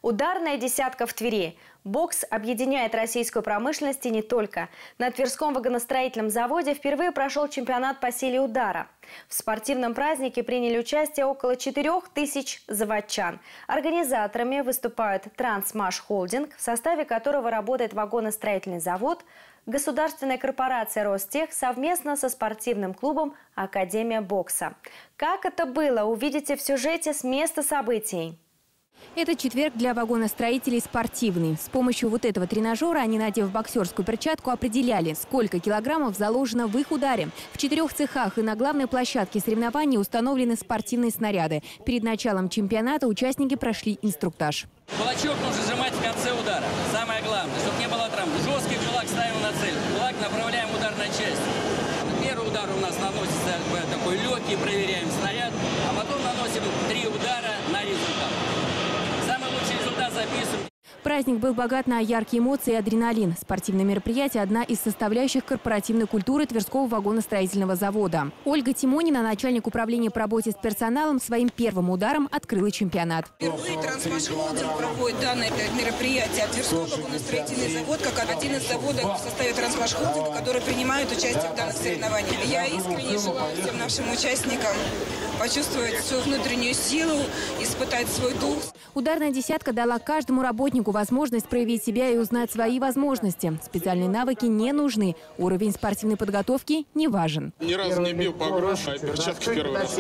Ударная десятка в Твери. Бокс объединяет российскую промышленность и не только. На Тверском вагоностроительном заводе впервые прошел чемпионат по силе удара. В спортивном празднике приняли участие около 4000 заводчан. Организаторами выступают «Трансмаш Холдинг», в составе которого работает вагоностроительный завод, государственная корпорация «Ростех» совместно со спортивным клубом «Академия бокса». Как это было, увидите в сюжете с места событий. Этот четверг для вагоностроителей спортивный. С помощью вот этого тренажера они, надев боксерскую перчатку, определяли, сколько килограммов заложено в их ударе. В 4 цехах и на главной площадке соревнований установлены спортивные снаряды. Перед началом чемпионата участники прошли инструктаж. Кулачок нужно сжимать в конце удара. Самое главное, чтобы не было травм. Жесткий кулак ставим на цель. Кулак направляем в ударную часть. Первый удар у нас наносится такой легкий, проверяем снаряд. А потом наносим 3 удара на результат. Самый лучший результат записываем. Праздник был богат на яркие эмоции и адреналин. Спортивное мероприятие – одна из составляющих корпоративной культуры Тверского вагоностроительного завода. Ольга Тимонина, начальник управления по работе с персоналом, своим первым ударом открыла чемпионат. Впервые «Трансмаш Холдинг» проводит данное мероприятие. Тверской вагоностроительный завод как один из заводов в составе «Трансмаш Холдинга», который принимает участие в данных соревнованиях. Я искренне желаю всем нашим участникам почувствовать свою внутреннюю силу, испытать свой дух. Ударная десятка дала каждому работнику возможность проявить себя и узнать свои возможности. Специальные навыки не нужны. Уровень спортивной подготовки не важен. Ни разу не бил по грушу, а перчатки первый раз.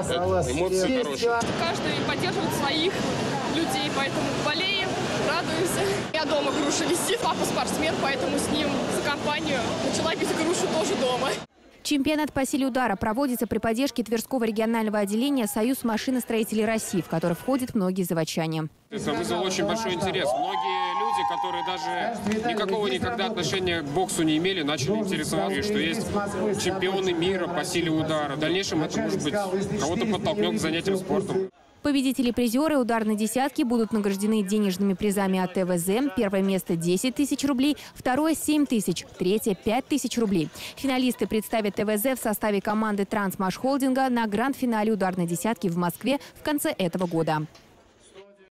Эмоции хорошие. Каждый поддерживает своих людей, поэтому болеем, радуемся. Я дома груша висит, папа спортсмен, поэтому с ним за компанию начала бить грушу тоже дома. Чемпионат по силе удара проводится при поддержке Тверского регионального отделения «Союз машиностроителей России», в который входят многие заводчане. Это вызвало очень большой интерес. Многие люди, которые даже никакого никогда отношения к боксу не имели, начали интересоваться, что есть чемпионы мира по силе удара. В дальнейшем это, может быть, кого-то подтолкнет к занятиям спортом. Победители-призеры ударной десятки будут награждены денежными призами от ТВЗ. Первое место – 10 тысяч рублей, второе – 7 тысяч, третье – 5 тысяч рублей. Финалисты представят ТВЗ в составе команды «Трансмаш Холдинга» на гранд-финале ударной десятки в Москве в конце этого года.